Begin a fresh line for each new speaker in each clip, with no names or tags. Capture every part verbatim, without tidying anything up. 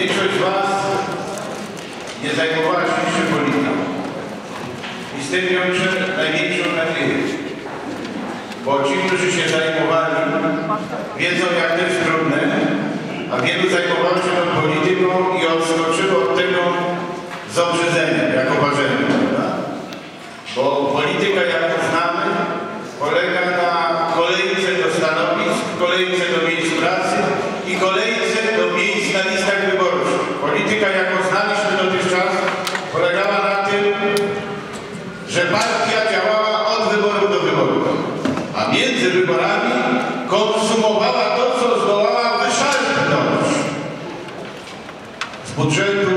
Większość z Was nie zajmowała się jeszcze polityką. I z tym wiąże największą nadzieję. Bo ci, którzy się zajmowali, wiedzą, jak to jest trudne, a wielu zajmowało się tą polityką i odskoczyło od tego z obrzydzeniem, jako ważenia, prawda? Bo polityka, jak to znamy, polega na kolejce do stanowisk, kolejce do miejsc pracy i kolejce do miejsc na listach wyborczych. Polityka, jaką znaliśmy dotychczas, polegała na tym, że partia działała od wyboru do wyboru, a między wyborami konsumowała to, co zdołała wyszarpnąć z budżetu,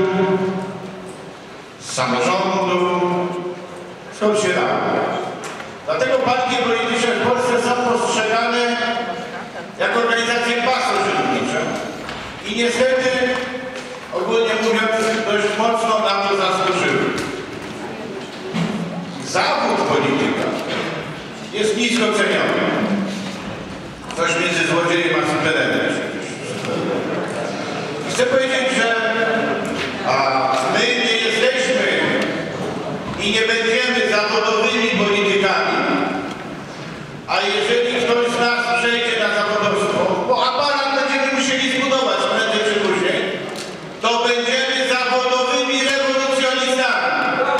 z samorządu, skąd się da. Dlatego partie polityczne w Polsce są postrzegane jako organizacje pasożytnicze i niestety, ogólnie mówiąc, dość mocno na to zasłużyły. Zawód polityka jest nisko ceniony. Coś między złodziejem a superem. Chcę powiedzieć, że a my nie jesteśmy i nie będziemy zawodowymi politykami, a jeżeli ktoś z nas przejdzie na zawodowstwo, bo aparat będziemy musieli zbudować prędzej czy później, to będziemy zawodowymi rewolucjonistami.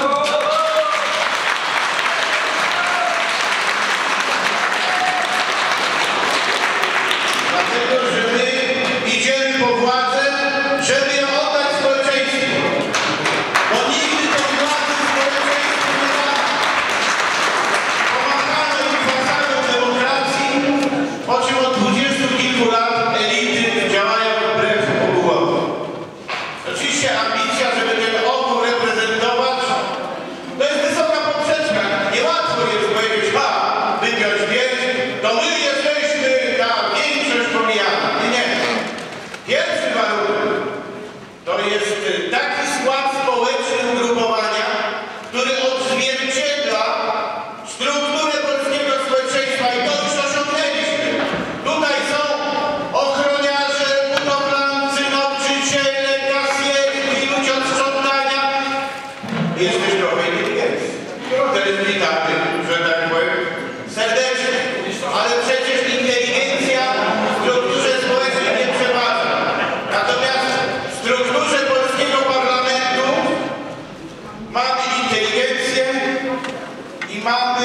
Dlatego, że my idziemy po władzę, żeby ją oddać społeczeństwu. Bo nigdy tej władzy społeczeństwu nie ma. Pomagamy im fasadą demokracji, po czym od dwudziestu kilku lat elity działają wbrew ogółowi. Oczywiście ambicja, żeby ten ogół reprezentować, to jest wysoka poprzeczka. Niełatwo jest powiedzieć, ha, wypiąć pięć, to my jesteśmy ta większość pomijana. Nie, nie. Pierwszy warunek to jest taki skład społeczny ugrupowania, który odzwierciedla strukturę polskiego społeczeństwa i to już osiągnęliśmy. Tutaj są ochroniarze, budowlańcy, nauczyciele, kasjerki, ludzie od sprzątania. Jesteś trochę inteligencji. Teraz witamy, że tak powiem, serdecznie. Ale przecież inteligencja w strukturze społecznej nie przeważa. Natomiast w strukturze polskiego parlamentu mamy inteligencję i mamy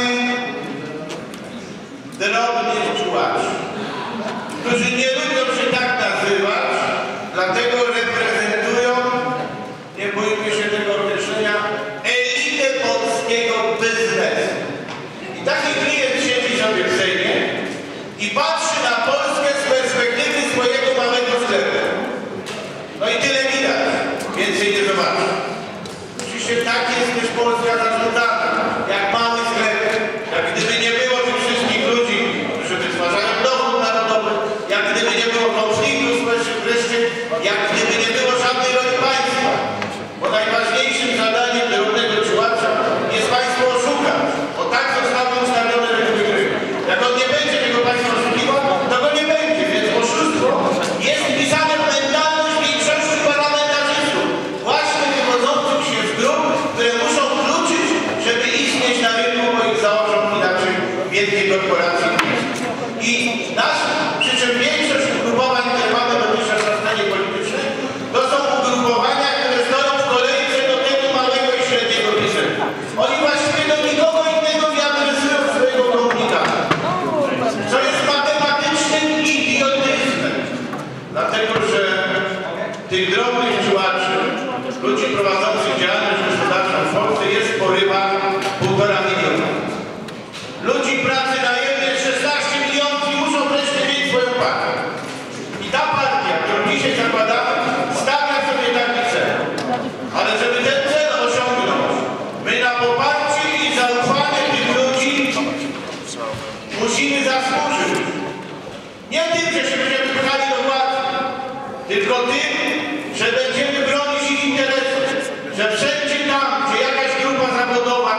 drobnych czułaczy, którzy nie lubią się tak nazywać, dlatego reprezentują, nie bójmy się tego określenia, elitę polskiego biznesu. I taki klient siedzi sobie w Sejmie i patrzy na Polskę z perspektywy swojego małego sklepu. No i tyle widać, więcej nie zobaczy. Oczywiście tak jest też Polska zarządzana, jak mały sklep, jak gdyby nie było tych wszystkich ludzi, którzy wytwarzają dochód narodowy, jak gdyby nie było konfliktu społecznych wreszcie, jak gdyby nie było żadnej roli państwa. Bo najważniejszym zadaniem drobnego czułacza jest państwo oszukać, bo tak zostały ustawione reguły gry. Jak on nie będzie tego państwa oszukiwał, to go nie będzie, więc oszustwo jest wpisane w mentalność większości parlamentarzystów, właśnie wywodzących się z grup, które muszą kluczyć, żeby istnieć na rynku, bo ich założą inaczej wielkie korporacje. I nasz, przy czym większość ugrupowań, które mamy dotychczas na scenie politycznej, to są ugrupowania, które stoją w kolejce do tego małego i średniego biznesu. Oni właściwie do nikogo innego nie adresują swojego komunikatu, co jest matematycznym idiotyzmem. Dlatego, że tych drobnych czułaczy, ludzi prowadzących działalność gospodarczą w Polsce jest w porywach półtora miliona. Ludzi pracy najemnej szesnaście milionów i muszą wreszcie mieć swoją partię. I ta partia, którą dzisiaj zakładamy, stawia sobie taki cel. Ale żeby ten cel osiągnąć, my na poparcie i zaufanie tych ludzi musimy zasłużyć. Nie tym, że się będziemy pchali do władzy, tylko tym, że będziemy bronić ich interesów, że wszędzie tam, gdzie jakaś grupa zawodowa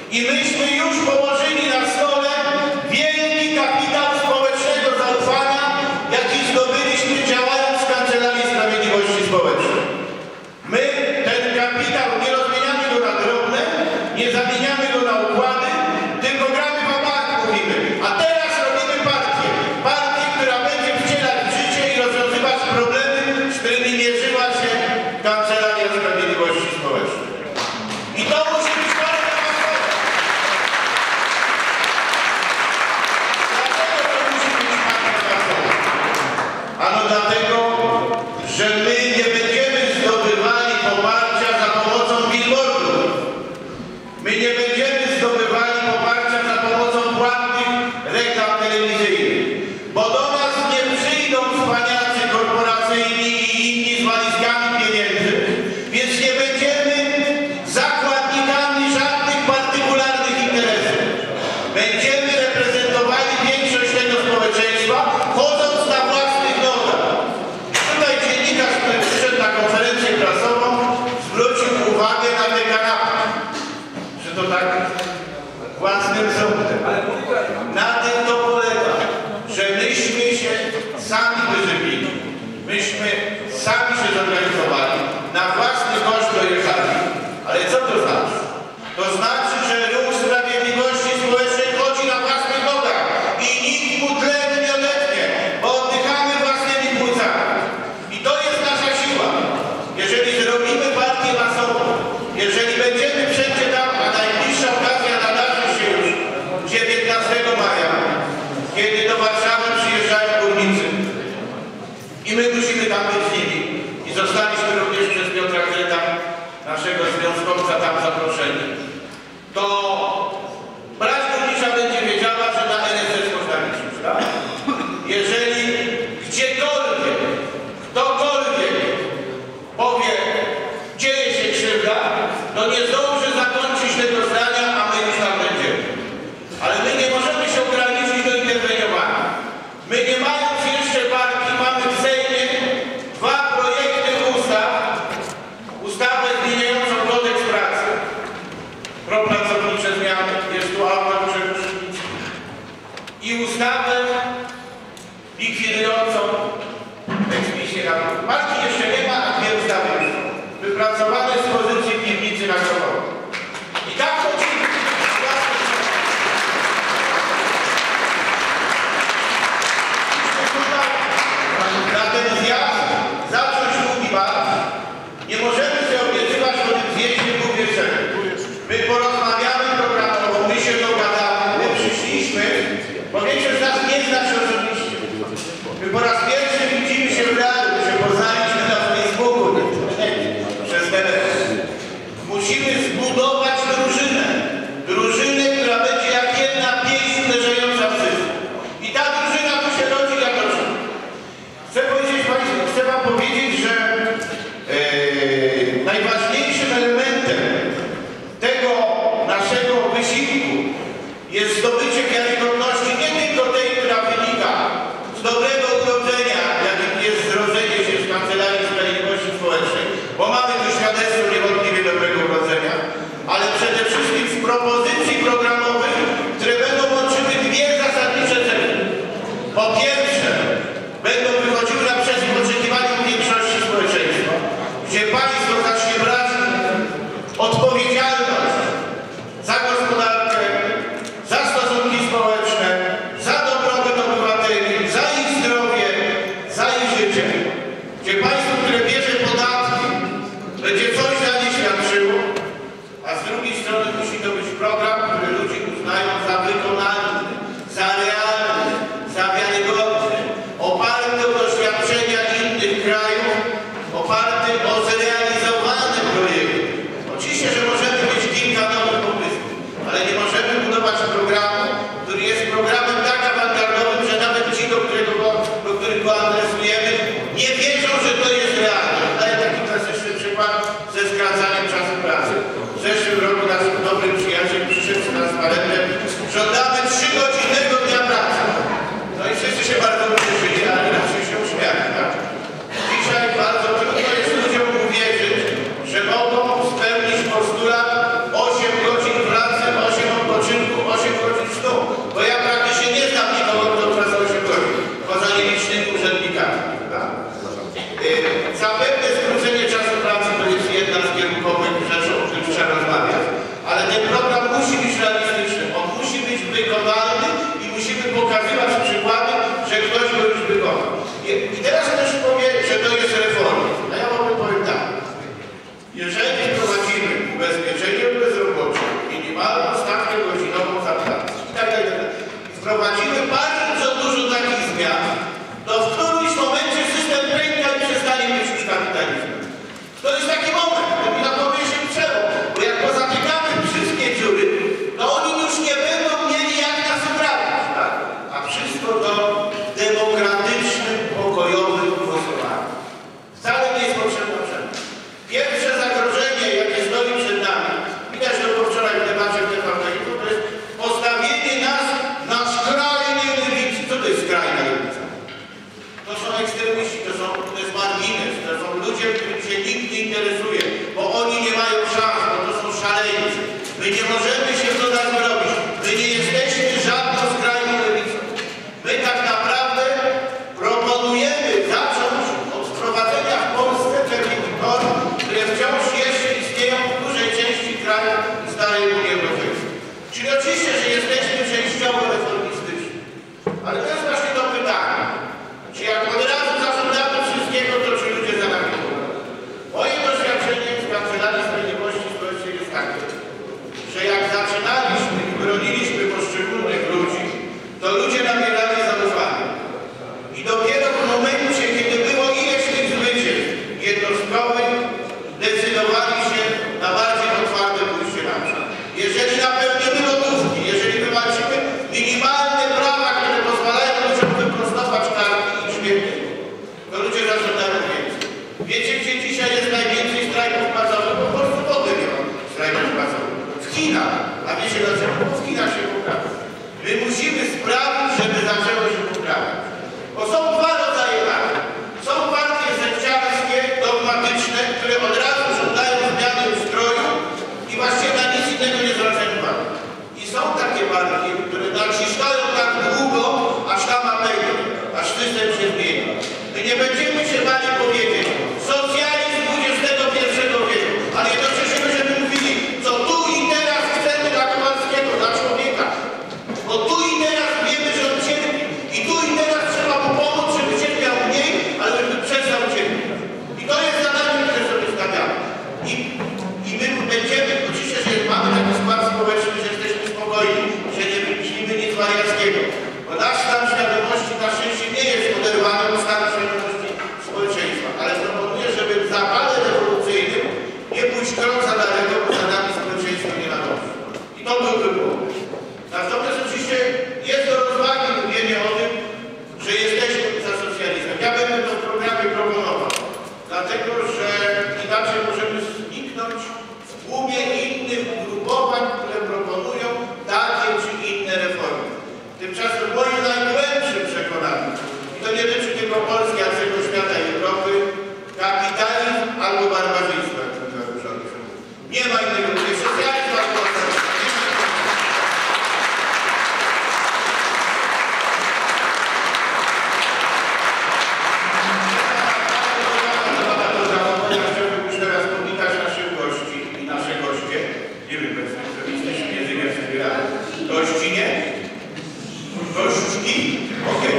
I myśmy już położyli na stole wielki kapitał społecznego zaufania, jaki zdobyliśmy działając w Kancelarii Sprawiedliwości Społecznej. My ten kapitał nie rozmieniamy go na drobne, nie zamieniamy go na układy, tylko gramy w bank, mówimy. A teraz robimy partię. Partię, która będzie wcielać w życie i rozwiązywać problemy, z którymi mierzyła się Kancelaria Sprawiedliwości Społecznej. I to musi być partia masowa. Dlaczego to musi być partia masowa? Ano dlatego, że my nie będziemy zdobywali poparcia za pomocą billboardów. My nie będziemy zdobywali poparcia za pomocą płatnych reklam telewizyjnych. Bo do nas nie przyjdą cwaniacy korporacyjni i inni z walizkami pieniędzy, więc nie będziemy zakładnikami żadnych partykularnych interesów. Będziemy reprezentowali większość tego społeczeństwa, chodząc na własnych nogach. Tutaj dziennikarz, który przyszedł na konferencję prasową, zwrócił uwagę na te kanapy. Że to tak własnym sądem. Na tym to polega, że myśmy się sami wyżywili. Myśmy sami się zorganizowali. Na własny koszt dojechali. Ale co to znaczy? To znaczy, że ruch Sprawiedliwości Społecznej chodzi na własnych nogach i nikt mu tlenu nie odetnie, bo oddychamy własnymi płucami. I to jest nasza siła. Jeżeli zrobimy partię masową, jeżeli będziemy wszędzie tam, a najbliższa okazja nadarzy się już dziewiętnastego maja, kiedy do Warszawy przyjeżdżają górnicy. I my musimy tam być z nimi. I zostaliśmy również przez Piotra Kreta, naszego związkowca, tam zaproszeni. To brać górnicza będzie wiedziała, że na N S S można liczyć, tak? Jeżeli gdziekolwiek, ktokolwiek powie, dzieje się krzywda, to nie zdąży zakończyć tego zdania, a my już tam będziemy. Ale my nie możemy się ograniczyć do interweniowania. My nie mając jeszcze partii, mamy w Sejmie dwa projekty ustaw. Ustawę zmieniającą kodeks pracy, propracownicze zmiany, jest tu Alma Grzegorz-Szymański, i ustawę likwidującą eksmisję na partii jeszcze nie ma, a dwie ustawy już są wypracowane z pozycji piwnicy na Grobowie. I tak chodzi. Na ten zjazd zacząć długi bardzo. Nie możemy sobie obiecywać o tym zjeździe dwóch wieczorem. My porozmawiamy programowo, my się dogadamy, my przyszliśmy, bo większość z nas nie zna się osobiście. My po raz pierwszy widzimy się w realu, my się poznaliśmy na Facebooku, przez telefon. Musimy zbudować drużynę. Drużynę, która będzie jak jedna pięść uderzająca w cyfr. I ta drużyna tu się rodzi jak drużyna. Chcę powiedzieć Państwu, chcę Wam powiedzieć, że yy, najważniejszym elementem tego naszego wysiłku jest zdobycie wiarygodności nie tylko tej, która wynika z dobrego urodzenia, jakim jest zrodzenie się w Kancelarii Sprawiedliwości Społecznej, bo mamy tu świadectwo niewątpliwie dobrego urodzenia, ale przede wszystkim z propozycji programowych, które będą łączyły dwie zasadnicze cele. Po pierwsze, będą wychodziły naprzeciw oczekiwaniom większości społeczeństwa, gdzie państwo zacznie brać odpowiedzialność za gospodarkę, za stosunki społeczne, za dobrobyt obywateli, za ich zdrowie, za ich życie. Gdzie państwo, które bierze podatki, będzie coś za nie świadczyło, a z drugiej strony musi to być program, który ludzie uznają za wykonalny, za realny, za wiarygodny, oparty o doświadczenia innych krajów, oparty o zrealizowane projekty. Oczywiście, że możemy mieć kilka nowych pomysłów, ale nie możemy budować programu, który jest programem tak awangardowym, że nawet ci, do, którego, do których go adresujemy, nie wierzą, że to jest realne. Daję taki klasyczny przykład ze skracaniem czasu pracy. W zeszłym roku nasz dobry przyjaciel przyszedł z transparentem, żądamy trzygodzinnego dnia pracy. No i wszyscy się bardzo ucieszyli, ale raczej się uśmiali, tak? Dzisiaj bardzo trudno jest ludziom uwierzyć, że mogą spełnić postulat osiem godzin pracy, osiem Czyli oczywiście, że jesteśmy częściowo reformistyczni. Ale to jest właśnie to pytanie. Czy jak od razu zażądamy wszystkiego, to czy ludzie za nami mówią? Moje doświadczenie z Kancelarii Sprawiedliwości Społecznej jest takie, że jak zaczynaliśmy i broniliśmy poszczególnych ludzi, to ludzie nabierali zaufania. I dopiero w momencie, kiedy było ileś tych zwycięstw jednostkowych, decydowali się na bardziej otwarte pójście na przód. Jeżeli napełnimy lodówki, jeżeli wywalczymy minimalne prawa, które pozwalają ludziom wyprostować kartki i śmietniki, to ludzie zażądają więcej. Wiecie, gdzie dzisiaj jest najwięcej strajków płacowych? Bo po prostu wody nie ma strajków płacowych. W Chinach. A wiecie dlaczego? Bo w Chinach się poprawia. My musimy sprawić, żeby zaczęło się poprawiać. Bo są dwa rodzaje partii. Są partie sekciarskie, dogmatyczne, które od razu żądają zmiany ustroju i właściwie na nic innego nie zwracają uwagi. I są takie partie, które naciskają tak długo, aż tam wejdą, aż system się zmieni. My nie będziemy się bali powiedzieć socjalizm dwudziestego pierwszego wieku, ale jednocześnie będziemy mówili, co tu i teraz chcemy dla Kowalskiego, dla człowieka. Bo tu i teraz wiemy, że on cierpi. I tu i teraz trzeba mu pomóc, żeby cierpiał mniej, ale żeby przestał cierpieć. I to jest zadanie, które sobie stawiamy. I, i my będziemy, oczywiście, że mamy taki skład społeczny, że jesteśmy spokojni, że nie wymyślimy nic wariackiego. Bo nasz stan świadomości na szczęście nie jest oderwany od stanu świadomości społeczeństwa. Ale proponuję, żeby w zapale rewolucyjnym nie pójść krok za daleko, bo za nami społeczeństwo nie nadąży. I to byłby błąd. Natomiast oczywiście jest do rozwagi mówienie o tym, że jesteśmy za socjalizmem. Ja będę to w programie proponował, dlatego że inaczej możemy zniknąć w tłumie innych ugrupowań, które proponują takie czy inne reformy. Tymczasem moim najgłębszym przekonaniem, i to nie dotyczy tylko Polski, a całego świata i Europy, kapitalizm albo barbarzyństwo, jak to naruszamy. Nie ma innego. Jest socjalizm albo barbarzyństwo. Nie wiem, jesteśmy językiem wspieramy. Gości nie? Gościki? Okej,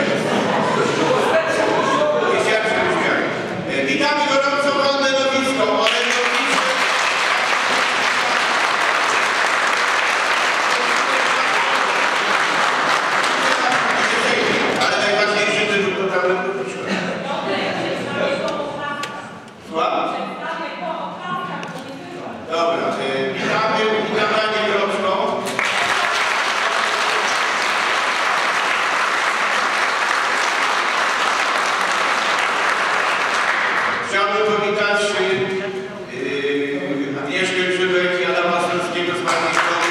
jest jak się uśmiałem. Witamy gorąco Waldę Nowicką. Ale najważniejszy tytuł to tam robić. Słucham? Dobra, e, witamy, witamy Anię Grodzką. Chciałbym powitać yy, Agnieszkę Grzybek i Adama Stolskiego z Partii Szkoły.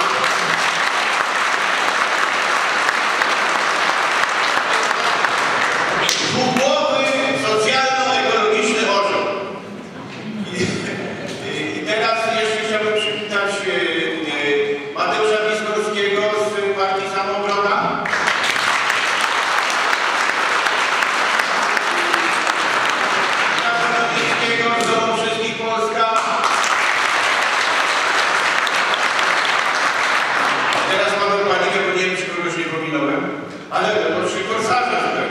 Dwugłowy socjalno-ekologiczny orzeł. I, i, I teraz jeszcze chciałbym przywitać yy, Mateusza Piskorskiego z Partii Samoobrona. Teraz mamy panikę, bo nie wiem, czy kogoś nie pominąłem, ale to przy korsarza teraz.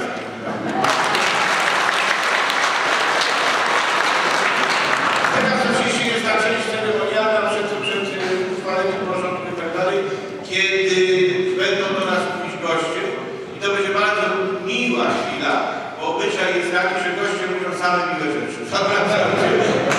Teraz oczywiście jest ta część ceremonialna przed, przed uchwaleniem porządku i tak dalej, kiedy będą do nas mówić goście i to będzie bardzo miła chwila, bo obyczaj jest taki, że goście mówią same miłe rzeczy. Zapraszam cię.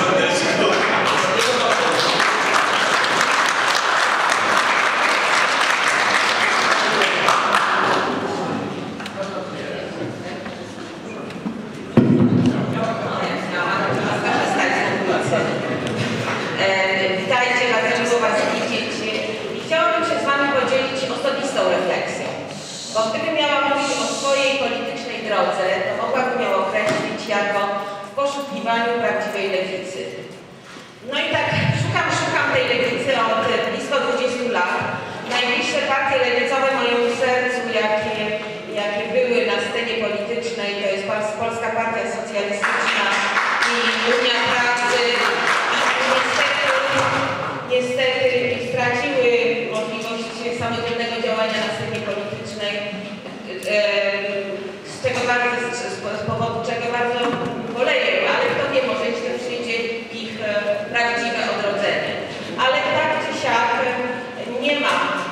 Witajcie, bardzo miło Was widzieć. I chciałabym się z Wami podzielić osobistą refleksją, bo gdybym miała mówić o swojej politycznej drodze, to mogłabym ją określić jako w poszukiwaniu prawdziwej lewicy. No i tak szukam, szukam tej lewicy od blisko dwudziestu lat. Najbliższe partie lewicowe mojemu sercu, jakie, jakie były na scenie politycznej, to jest Polska Partia Socjalistyczna i Unia Pracy. Niestety, niestety straciły możliwość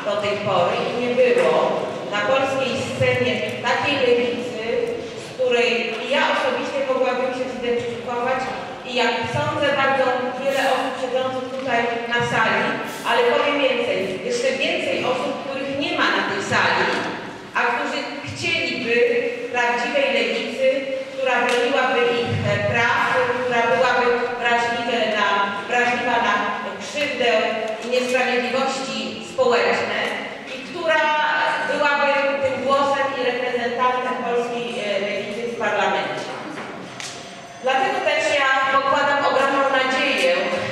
do tej pory i nie było na polskiej scenie takiej lewicy, z której ja osobiście mogłabym się zidentyfikować i jak sądzę bardzo wiele osób siedzących tutaj na sali, ale powiem więcej, jeszcze więcej osób, których nie ma na tej sali, a którzy chcieliby prawdziwej lewicy, która broniłaby ich praw, która byłaby wrażliwa na, wrażliwa na krzywdę i niesprawiedliwości społeczne i która byłaby tym głosem i reprezentantem polskiej lewicy w parlamencie. Dlatego też ja pokładam ogromną nadzieję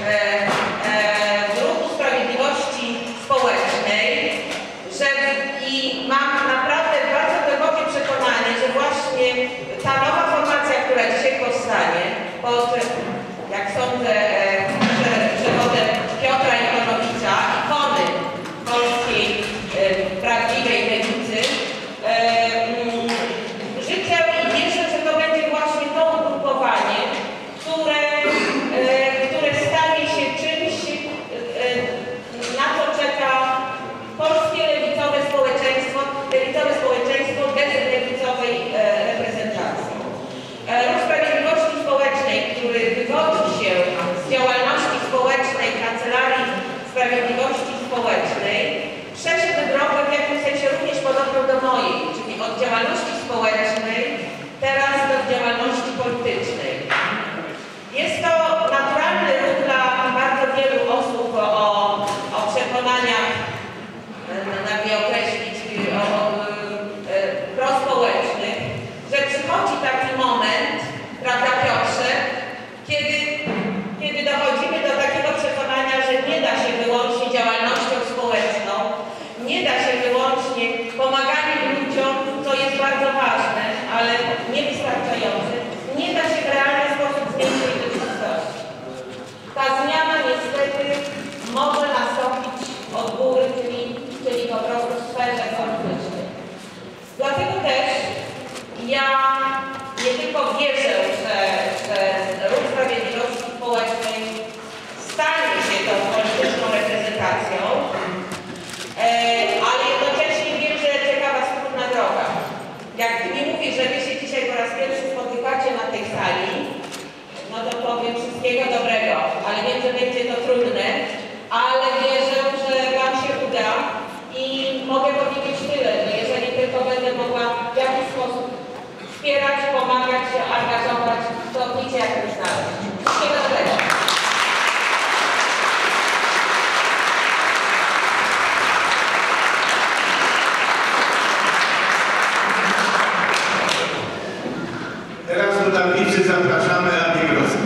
w ruchu sprawiedliwości społecznej, że i mam naprawdę bardzo głębokie przekonanie, że właśnie ta nowa formacja, która dzisiaj powstanie, pod, jak sądzę, przewodem Piotra Ikonowicza, ikony polskiej prawdziwej lewicy, życzę i wierzę, że to będzie właśnie to ugrupowanie, które, które stanie się czymś, na co czeka polskie lewicowe społeczeństwo, lewicowe społeczeństwo bez lewicowej reprezentacji. Ruch Sprawiedliwości Społecznej, który wywodzi się z działalności społecznej Kancelarii Sprawiedliwości Społecznej, przeszedł drogę w jakimś sensie również podobną do mojej, czyli od działalności społecznej teraz do działalności politycznej. Jest to naturalny ruch dla bardzo wielu osób o, o przekonaniach, jak je określić, o, o, prospołecznych, że przychodzi taki moment, prawda Piotrze, kiedy, kiedy dochodzimy do takiego przekonania, że nie da się wyłącznie działalnością społeczną, nie da się wyłącznie pomaganiem ludziom, co jest bardzo ważne, ale niewystarczające, nie da się w realny sposób zmienić tej rzeczywistości. Ta zmiana niestety może nastąpić od góry, czyli, czyli po prostu w sferze politycznej. Dlatego też ja nie tylko wierzę, że, że Ruch Sprawiedliwości Społecznej stanie się tą polityczną reprezentacją, e, ale jednocześnie wiem, że czeka Was trudna droga. Jak Ty mi mówisz, że Wy się dzisiaj po raz pierwszy spotykacie na tej sali, no to powiem wszystkiego dobrego, ale wiem, że będzie to trudne, ale wierzę, że Wam się uda i mogę powiedzieć tyle, że jeżeli tylko będę mogła w jakiś sposób wspierać, pomagać, angażować, to wiecie jak to znaleźć. Wszystkiego dobrego.
Teraz do tablicy zapraszamy Anię Groską.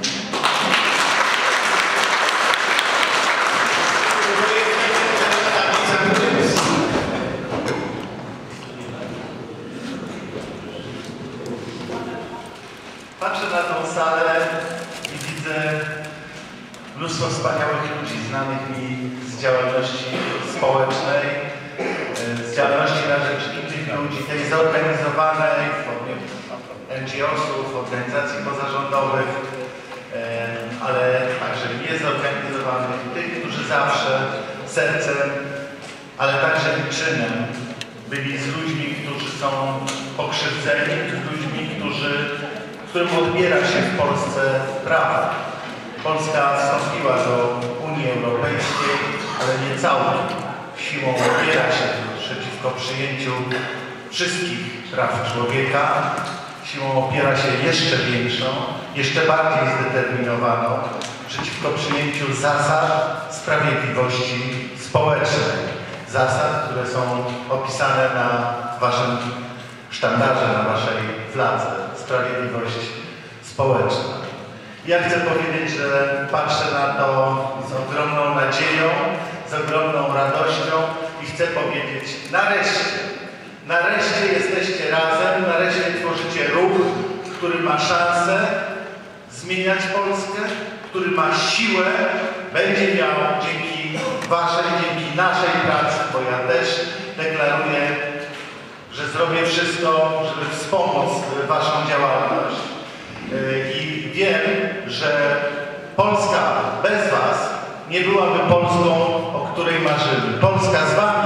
Patrzę na tą salę i widzę mnóstwo wspaniałych ludzi znanych mi z działalności społecznej, z działalności na rzecz innych ludzi, tej zorganizowanej, en dżi osów, organizacji pozarządowych, ale także niezorganizowanych, tych, którzy zawsze sercem, ale także i czynem byli z ludźmi, którzy są pokrzywdzeni, z ludźmi, którzy którym odbiera się w Polsce prawa. Polska wstąpiła do Unii Europejskiej, ale nie całą siłą opiera się przeciwko przyjęciu wszystkich praw człowieka. Siłą opiera się jeszcze większą, jeszcze bardziej zdeterminowaną przeciwko przyjęciu zasad sprawiedliwości społecznej. Zasad, które są opisane na Waszym sztandarze, na Waszej fladze. Sprawiedliwość społeczna. Ja chcę powiedzieć, że patrzę na to z ogromną nadzieją, z ogromną radością i chcę powiedzieć, nareszcie, nareszcie jesteście razem, nareszcie tworzycie ruch, który ma szansę zmieniać Polskę, który ma siłę, będzie miał dzięki Waszej, dzięki naszej pracy, bo ja też deklaruję, że zrobię wszystko, żeby wspomóc Waszą działalność i wiem, że Polska bez Was nie byłaby Polską, o której marzymy. Polska z Wami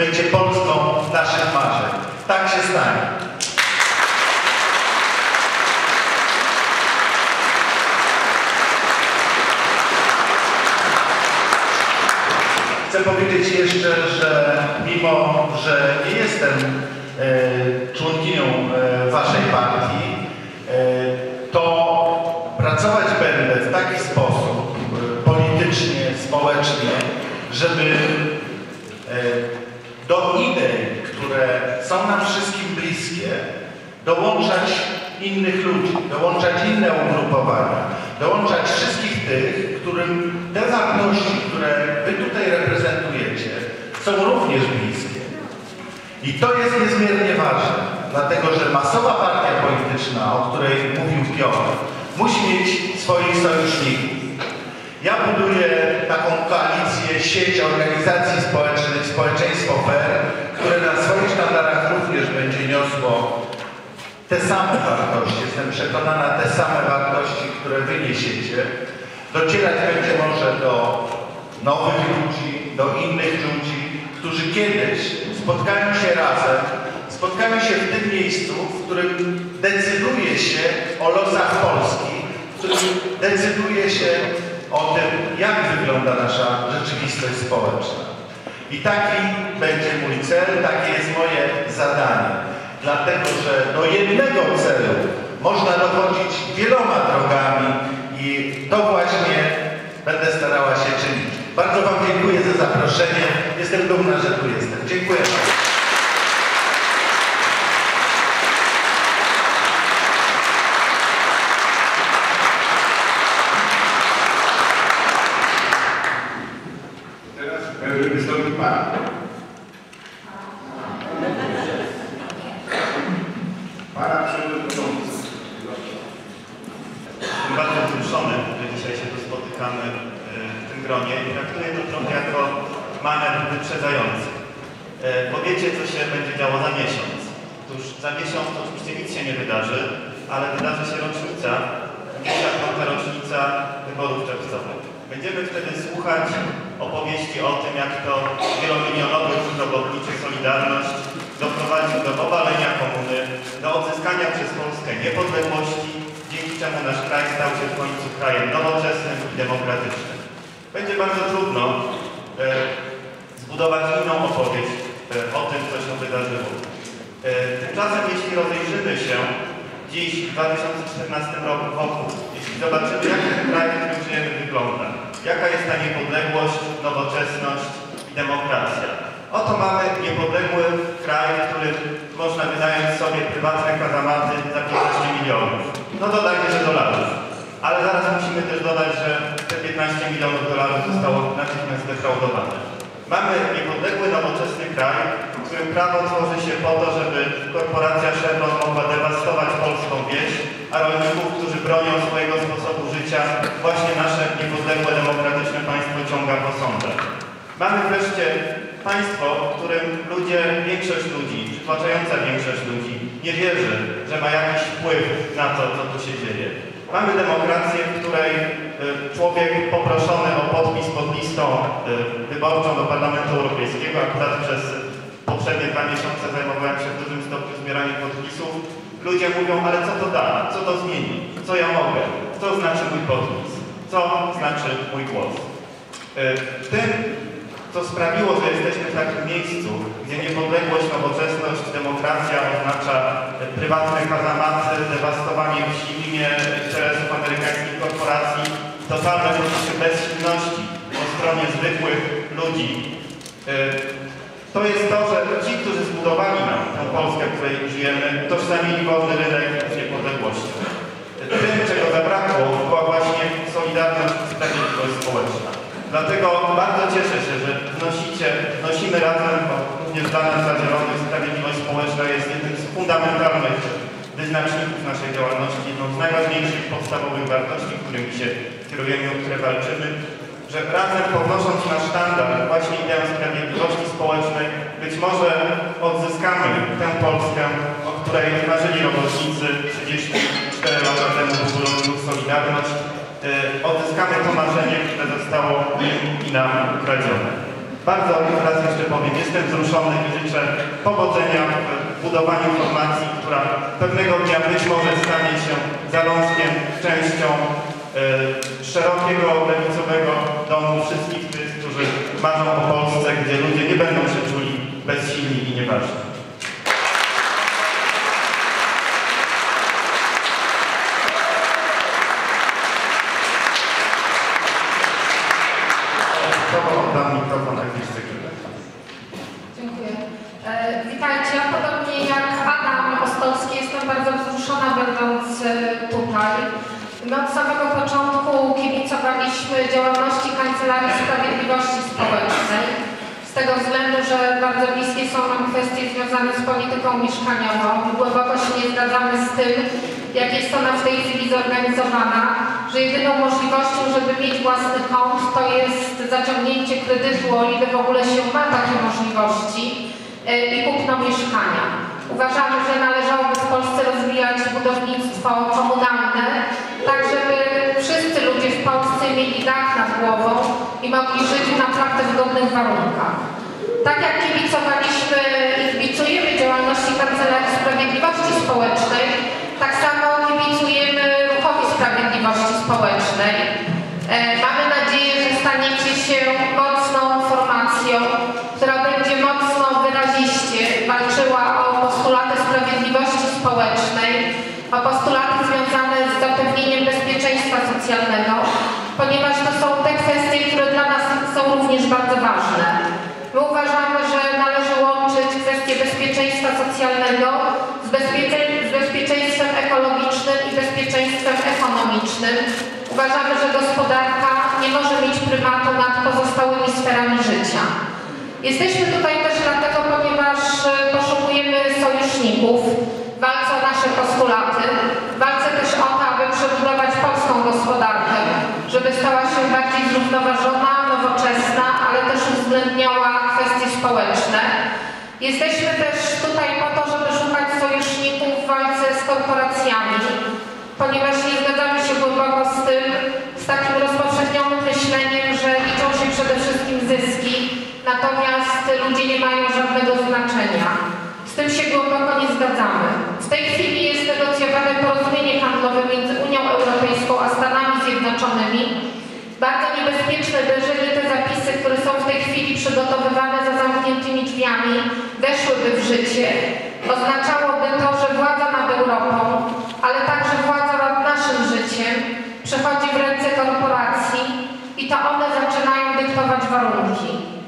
będzie Polską naszych marzeń. Tak się stanie. Chcę powiedzieć jeszcze, że mimo, że nie jestem e, członkinią e, waszej partii, e, to pracować będę w taki sposób e, politycznie, społecznie, żeby e, do idei, które są nam wszystkim bliskie, dołączać innych ludzi, dołączać inne ugrupowania, dołączać wszystkich tych, którym te wartości, które wy tutaj reprezentujecie, są również bliskie. I to jest niezmiernie ważne, dlatego że masowa partia polityczna, o której mówił Piotr, musi mieć swoich sojuszników. Ja buduję taką koalicję, sieć organizacji społecznych, społeczeństwo fair, które na swoich sztandarach również będzie niosło te same wartości, jestem przekonana, te same wartości, które wy niesiecie. Docierać będzie może do nowych ludzi, do innych ludzi, którzy kiedyś spotkają się razem, spotkają się w tym miejscu, w którym decyduje się o losach Polski, w którym decyduje się o tym, jak wygląda nasza rzeczywistość społeczna. I taki będzie mój cel, takie jest moje zadanie. Dlatego, że do jednego celu można dochodzić wieloma drogami i to właśnie będę starała się czynić. Bardzo wam dziękuję za zaproszenie. Jestem dumna, że tu jestem. Dziękuję bardzo.
Teraz wystąpi pan. Pana przewodniczący.
Jestem bardzo wzruszony, że dzisiaj się tu spotykamy w tym gronie i traktuję to trochę jako manewr wyprzedzający. Powiecie, co się będzie działo za miesiąc. Otóż za miesiąc to oczywiście nic się nie wydarzy, ale wydarzy się rocznica, dziesiąta rocznica wyborów czerwcowych. Będziemy wtedy słuchać opowieści o tym, jak to wielomilionowy ruch robotniczy Solidarność doprowadził do obalenia komuny, do odzyskania przez Polskę niepodległości, dzięki czemu nasz kraj stał się w końcu krajem nowoczesnym i demokratycznym. Będzie bardzo trudno e, zbudować inną opowieść e, o tym, co się wydarzyło. E, tymczasem, jeśli rozejrzymy się dziś, w dwa tysiące czternastym roku wokół, jeśli zobaczymy, jak ten kraj, w którym żyjemy, wygląda, jaka jest ta niepodległość, nowoczesność i demokracja. Oto mamy niepodległy kraj, w którym można wynająć sobie prywatne kazamaty za piętnaście milionów. No dodajmy, że dolarów. Ale zaraz musimy też dodać, że te piętnaście milionów dolarów zostało natychmiast zdefraudowane. Mamy niepodległy, nowoczesny kraj, w którym prawo tworzy się po to, żeby korporacja Chevron mogła dewastować polską wieś, a rolników, którzy bronią swojego sposobu życia, właśnie nasze niepodległe, demokratyczne państwo ciąga po sądach. Mamy wreszcie państwo, w którym ludzie, większość ludzi, przytłaczająca większość ludzi nie wierzy, że ma jakiś wpływ na to, co tu się dzieje. Mamy demokrację, w której człowiek poproszony o podpis pod listą wyborczą do Parlamentu Europejskiego, akurat przez poprzednie dwa miesiące zajmowałem się w dużym stopniu zbieraniem podpisów, ludzie mówią, ale co to da, co to zmieni, co ja mogę, co znaczy mój podpis, co znaczy mój głos. Tym, co sprawiło, że jesteśmy w takim miejscu, gdzie niepodległość, nowoczesność, demokracja oznacza prywatne kazamaty, dewastowanie wsi w imię interesów amerykańskich korporacji, totalne poczucie bezsilności po stronie zwykłych ludzi. To jest to, że ci, którzy zbudowali nam tę Polskę, w której żyjemy, utożsamili wolny rynek z niepodległością. Tym, czego zabrakło, była właśnie solidarność i sprawiedliwość społeczna. Dlatego bardzo cieszę się, że wnosicie, wnosimy razem, bo również dla nas za Zielonych sprawiedliwość społeczna jest jednym z fundamentalnych wyznaczników naszej działalności, jedną z najważniejszych podstawowych wartości, którymi się kierujemy, o które walczymy, że razem podnosząc na sztandar właśnie ideę sprawiedliwości społecznej, być może odzyskamy tę Polskę, o której marzyli robotnicy trzydzieści cztery lata temu budując ruch Solidarność. Odzyskamy to marzenie, które zostało im i nam ukradzione. Bardzo raz jeszcze powiem, jestem wzruszony i życzę powodzenia w budowaniu formacji, która pewnego dnia być może stanie się zalążkiem, częścią e, szerokiego, lewicowego domu wszystkich tych, którzy marzą o Polsce, gdzie ludzie nie będą się czuli bezsilni i nieważni. Oddam mikrofon Agnieszce Grynek.
Dziękuję. E, witajcie. Ja podobnie jak Adam Ostolski jestem bardzo wzruszona będąc tutaj. My od samego początku kibicowaliśmy działalności Kancelarii Sprawiedliwości Społecznej. Z tego względu, że bardzo bliskie są nam kwestie związane z polityką mieszkaniową. Głęboko się nie zgadzamy z tym, jak jest ona w tej chwili zorganizowana, że jedyną możliwością, żeby mieć własny kąt, to jest zaciągnięcie kredytu, o ile w ogóle się ma takie możliwości, i kupno mieszkania. Uważamy, że należałoby w Polsce rozwijać budownictwo komunalne, tak żeby wszyscy ludzie w Polsce mieli dach nad głową i mogli żyć w naprawdę wygodnych warunkach. Tak jak kibicowaliśmy i kibicujemy działalności Kancelarii Sprawiedliwości Społecznej, tak samo kibicujemy Ruchowi Sprawiedliwości Społecznej. E, mamy nadzieję, że staniecie się mocną formacją, która będzie mocno wyraziście walczyła o postulaty sprawiedliwości społecznej, o postulaty związane z zapewnieniem bezpieczeństwa socjalnego, ponieważ to są te kwestie, które dla nas są również bardzo ważne. My uważamy, że należy łączyć kwestie bezpieczeństwa socjalnego z, bezpiecze z bezpieczeństwem ekologicznym i bezpieczeństwem ekonomicznym. Uważamy, że gospodarka nie może mieć prymatu nad pozostałymi sferami życia. Jesteśmy tutaj też dlatego, ponieważ poszukujemy sojuszników w walce o nasze postulaty, w walce też o to, aby przebudować polską gospodarkę, żeby stała się bardziej zrównoważona, nowoczesna, ale też uwzględniała kwestie społeczne. Jesteśmy też tutaj po to, żeby szukać sojuszników w walce z korporacjami, ponieważ nie zgadzamy się głęboko z tym, z takim rozpowszechnionym myśleniem, że liczą się przede wszystkim zyski, natomiast ludzie nie mają żadnego znaczenia. Z tym się głęboko nie zgadzamy. W tej chwili jest negocjowane porozumienie handlowe między Unią Europejską a Stanami Zjednoczonymi. Bardzo niebezpieczne, by jeżeli te zapisy, które są w tej chwili przygotowywane za zamkniętymi drzwiami, weszłyby w życie. Oznaczałoby to, że władza nad Europą, ale także władza nad naszym życiem przechodzi w ręce korporacji i to one zaczynają dyktować warunki.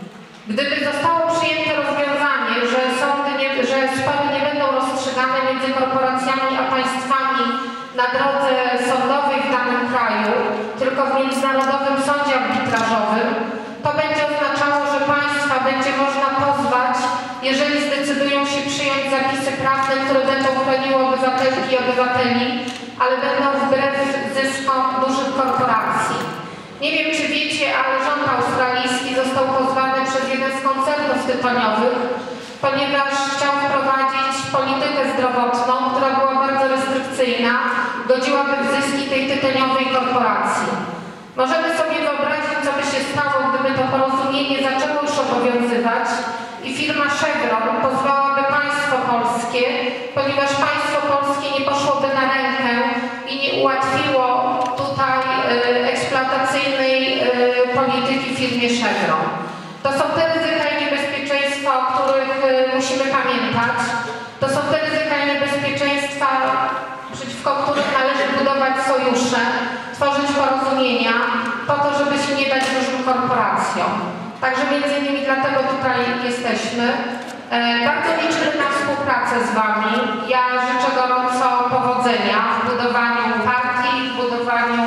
Gdyby zostało przyjęte rozwiązanie, że sądy, nie, że spory nie będą rozstrzygane między korporacjami a państwami na drodze sądowej w danym kraju, tylko w międzynarodowym sądzie arbitrażowym, to będzie oznaczało, że państwa będzie można pozwać, jeżeli zdecydują się przyjąć zapisy prawne, które będą chroniły obywatelki i obywateli, ale będą wbrew zyskom dużych korporacji. Nie wiem, czy wiecie, ale rząd australijski został pozwany przez jeden z koncernów tytoniowych, ponieważ chciał wprowadzić politykę zdrowotną, która była bardzo restrykcyjna, godziłaby w zyski tej tytoniowej korporacji. Możemy sobie wyobrazić, co by się stało, gdyby to porozumienie zaczęło już obowiązywać i firma Chevron pozwałaby państwo polskie, ponieważ państwo polskie nie poszłoby na rękę i nie ułatwiło tutaj y, eksploatacyjnej y, polityki firmie Chevron. To są te ryzyka i niebezpieczeństwa, o których y, musimy pamiętać. To są te ryzyka i niebezpieczeństwa, przeciwko którym należy budować sojusze, tworzyć porozumienia, po to, żeby się nie dać dużym korporacjom. Także między innymi dlatego tutaj jesteśmy. E, bardzo liczymy na współpracę z Wami. Ja życzę gorąco powodzenia w budowaniu partii, w budowaniu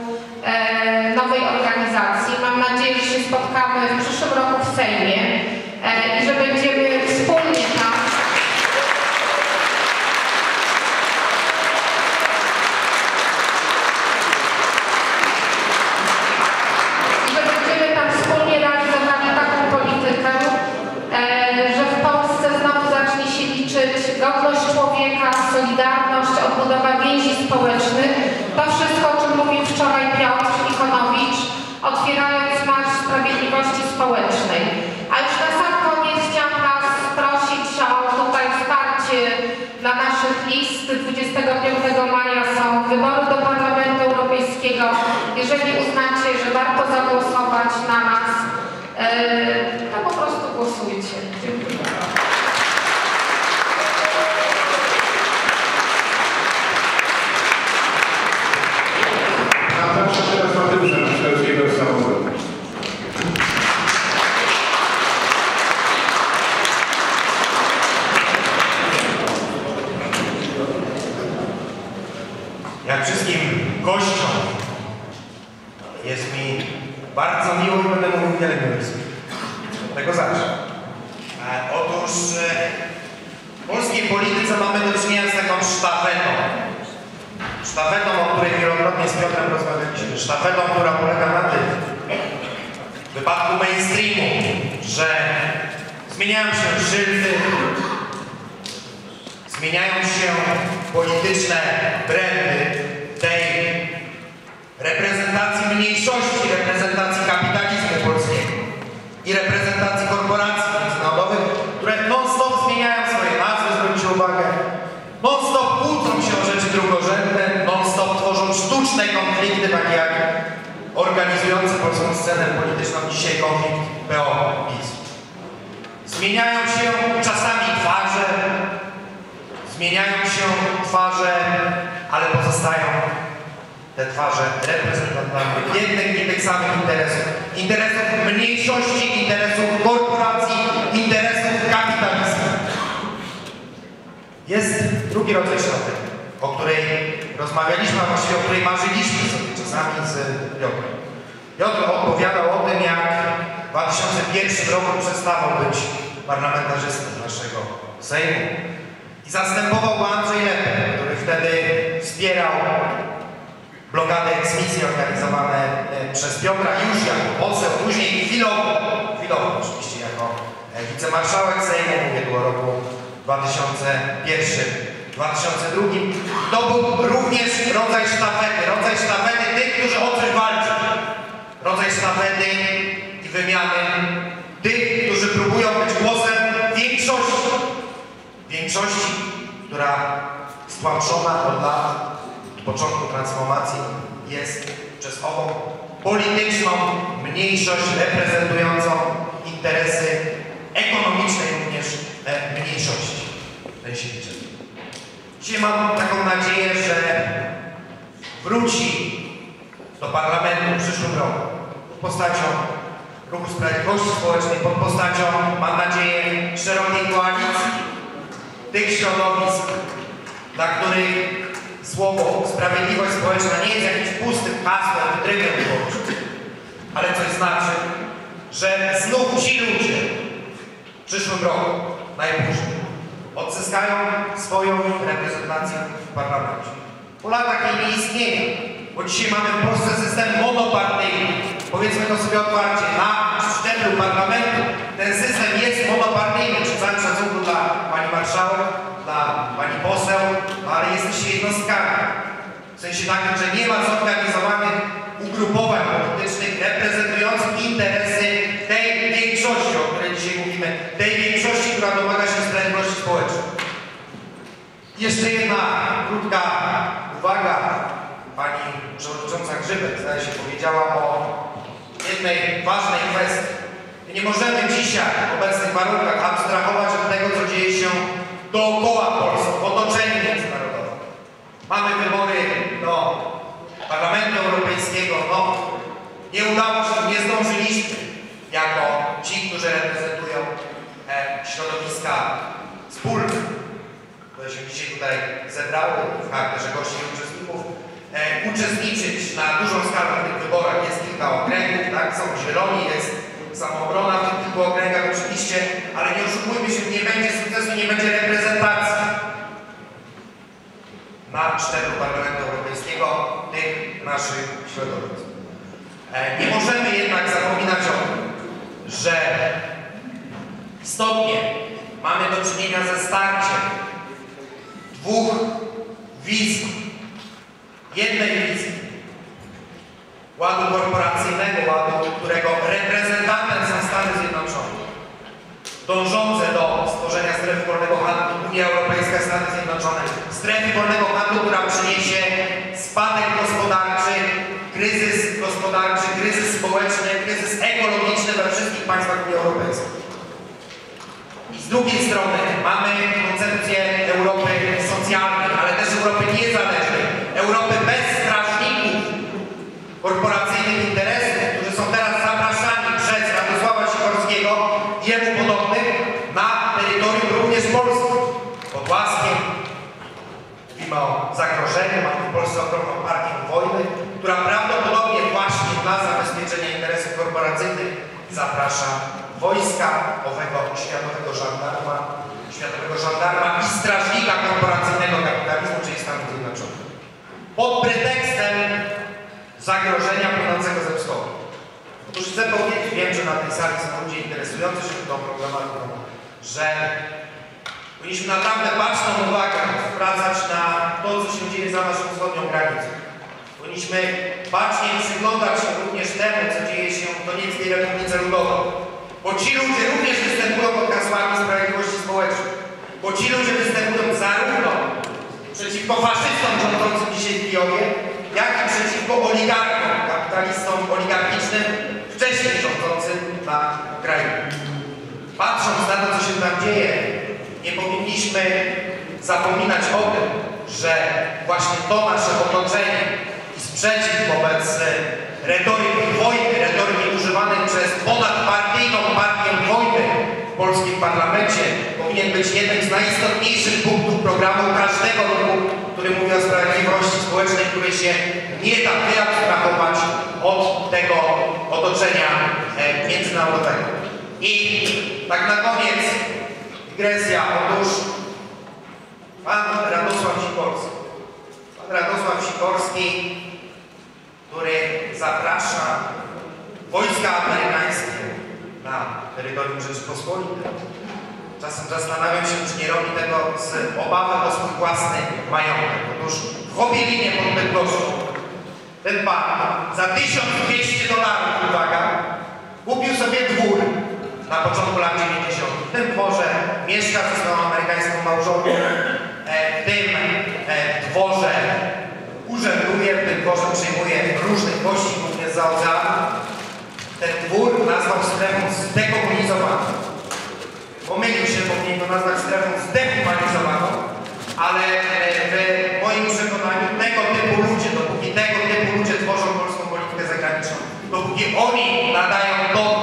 e, nowej organizacji. Mam nadzieję, że się spotkamy w przyszłym roku w Sejmie e, i że będziemy wspólnie tam godność człowieka, solidarność, odbudowa więzi społecznych. To wszystko, o czym mówił wczoraj Piotr Ikonowicz, otwierając Marsz Sprawiedliwości Społecznej. to po prostu głosujcie. Dziękuję.
A proszę teraz Mateusza Myślewskiego z Samochodu.
Jak wszystkim gościom jest mi bardzo miło i będę mówił wiele miłych słów. Od tego zacznę. E, otóż e, w polskiej polityce mamy do czynienia z taką sztafetą. Sztafetą, o której wielokrotnie z Piotrem rozmawialiśmy. Sztafetą, która polega na tym, w wypadku mainstreamu, że zmieniają się szyldy, zmieniają się polityczne brandy tej reprezentacji mniejszości, reprezentacji kapitalizmu polskiego i reprezentacji korporacji międzynarodowych, które non-stop zmieniają swoje nazwy, zwróćcie uwagę, non-stop kłócą się o rzeczy drugorzędne, non-stop tworzą sztuczne konflikty, takie jak organizujący polską scenę polityczną dzisiaj konflikt P O PiS. Zmieniają się czasami twarze, zmieniają się twarze, ale pozostają te twarze reprezentantami jednych i tych samych interesów. Interesów mniejszości, interesów korporacji, interesów kapitalizmu. Jest drugi rodzaj sztafety, o której rozmawialiśmy, a właściwie o której marzyliśmy sobie czasami z Piotrem. Piotr opowiadał o tym, jak w dwa tysiące pierwszym roku przestawał być parlamentarzystą naszego Sejmu. I zastępował go Andrzej Lepper, który wtedy wspierał blokady eksmisji organizowane przez Piotra już jako poseł, później chwilowo, chwilowo oczywiście jako wicemarszałek Sejmu, mówię tu o roku dwa tysiące pierwszym, dwa tysiące drugim. To był również rodzaj sztafety, rodzaj sztafety tych, którzy o coś walczą. Rodzaj sztafety i wymiany tych, którzy próbują być głosem większości. Większości, która stłamszona od lat, od początku transformacji, jest przez ową polityczną mniejszość reprezentującą interesy ekonomiczne również e, mniejszości. Ten się liczy. Dzisiaj mam taką nadzieję, że wróci do parlamentu w przyszłym roku pod postacią Ruchu Sprawiedliwości Społecznej, pod postacią, mam nadzieję, szerokiej koalicji tych środowisk, dla których słowo sprawiedliwość społeczna nie jest jakimś pustym hasłem, trybem wyborczym, ale coś znaczy, że znów ci ludzie w przyszłym roku, najpóźniej, odzyskają swoją reprezentację w parlamencie. Po latach jej nie istnieje, bo dzisiaj mamy w Polsce system monopartyjny. Powiedzmy to sobie otwarcie, na szczeblu parlamentu ten system jest monopartyjny, przy całym szacunku dla pani marszałek, dla pani poseł, no ale jesteście jednostkami. W sensie takim, że nie ma zorganizowanych ugrupowań politycznych reprezentujących interesy tej większości, o której dzisiaj mówimy, tej większości, która domaga się sprawiedliwości społecznej. Jeszcze jedna krótka uwaga. Pani przewodnicząca Grzybek, zdaje się, powiedziała o jednej ważnej kwestii. Nie możemy dzisiaj w obecnych warunkach abstrahować od tego, co dzieje się dookoła Polski, w otoczeniu międzynarodowym. Mamy wybory do Parlamentu Europejskiego. No, nie udało się, nie zdążyliśmy jako ci, którzy reprezentują e, środowiska wspólne, które się dzisiaj tutaj zebrały w charakterze gości i uczestników, e, uczestniczyć na dużą skalę w tych wyborach. Jest kilka okręgów, tak? Są zieloni, jest samoobrona w tych kilku okręgach oczywiście, ale nie oszukujmy się, nie będzie sukcesu, nie będzie reprezentacji na szczeblu Parlamentu Europejskiego tych naszych środowisk. E, nie możemy jednak zapominać o tym, że istotnie mamy do czynienia ze starciem dwóch wizji. Jednej wizji ładu korporacyjnego, ładu, którego reprezentantem są Stany Zjednoczone, dążące do stworzenia strefy wolnego handlu, Unia Europejska, Stany Zjednoczone, strefy wolnego handlu, która przyniesie spadek gospodarczy, kryzys gospodarczy, gospodarczy, kryzys społeczny, kryzys ekologiczny we wszystkich państwach Unii Europejskiej. I z drugiej strony mamy koncepcję Europy socjalnej, ale też Europy niezależnej, Europy bez strażników korporacyjnych interesów, którzy są teraz zapraszani przez Radosława Sikorskiego i jemu podobnych na terytorium również Polski. Pod łaskiem mówimy o zagrożeniu, mamy w Polsce ogromną partię wojny, która prawdopodobnie właśnie dla zabezpieczenia interesów korporacyjnych zaprasza wojska owego światowego żandarma, światowego żandarma i strażnika korporacyjnego kapitalizmu, czyli Stanów Zjednoczonych. Pod pretekstem zagrożenia płynącego ze wschodu. Otóż chcę powiedzieć, wiem, że na tej sali są ludzie interesujący się tą problematyką, że powinniśmy naprawdę baczną uwagę zwracać na to, co się dzieje za naszą wschodnią granicą. Powinniśmy bacznie przyglądać się również temu, co dzieje się w Donieckiej Republice Ludowej. Bo ci ludzie również występują pod hasłami sprawiedliwości społecznej. Bo ci ludzie występują zarówno przeciwko faszystom rządzącym dzisiaj w Kijowie, jak i przeciwko oligarchom, kapitalistom oligarchicznym, wcześniej rządzącym na Ukrainie. Patrząc na to, co się tam dzieje, nie powinniśmy zapominać o tym, że właśnie to nasze otoczenie i sprzeciw wobec retoryki wojny, retoryki używanej przez ponadpartyjną partię wojny w polskim parlamencie powinien być jednym z najistotniejszych punktów programu każdego ruchu, który mówi o sprawiedliwości społecznej, której się nie da wyabstrahować od tego otoczenia e, międzynarodowego. I tak na koniec dygresja. Otóż pan Radosław Sikorski. Pan Radosław Sikorski, który zaprasza wojska amerykańskie na terytorium Rzeczypospolitej. Czasem zastanawiam się, czy nie robi tego z obawy o swój własny majątek. Otóż w Chobielinie pod Bydgoszczą ten pan za tysiąc dwieście dolarów, uwaga, kupił sobie dwór na początku lat dziewięćdziesiątych. W tym dworze mieszka ze swoją amerykańską małżonką, w tym dworze urzęduje, w tym dworze przyjmuje różnych gości, głównie z oceanu. Ten dwór nazwał strefą zdekomunizowaną. Pomylił się, powinien to nazwać strefą zdehumanizowaną, ale w moim przekonaniu tego typu ludzie, dopóki tego typu ludzie tworzą polską politykę zagraniczną, dopóki oni nadają ton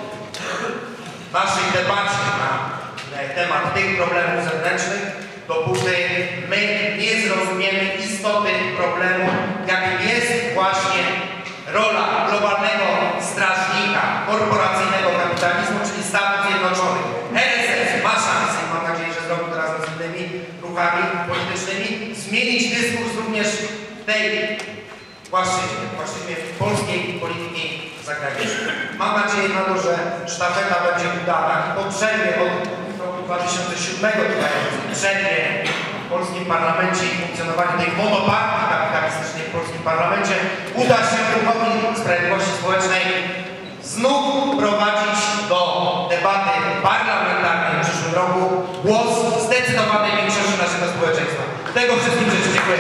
naszej debacie na temat tych problemów zewnętrznych, dopóty my nie zrozumiemy istoty problemu, jakim jest właśnie rola globalnego strażnika korporacyjnego kapitalizmu, czyli Stanów Zjednoczonych. R S S ma szansę, mam nadzieję, że zrobił to razem z innymi ruchami politycznymi, zmienić dyskurs również w tej płaszczyźnie, płaszczyźnie polskiej polityki zagranicznej. Mam nadzieję na to, że sztafeta będzie udana i po przerwie od roku dwa tysiące siódmego trwającej przerwie w polskim parlamencie i funkcjonowaniu tej monopartii kapitalistycznej w polskim parlamencie uda się ruchowi sprawiedliwości społecznej znów prowadzić do debaty parlamentarnej w przyszłym roku głos zdecydowanej większości naszego społeczeństwa. Tego wszystkim życzę. Dziękuję.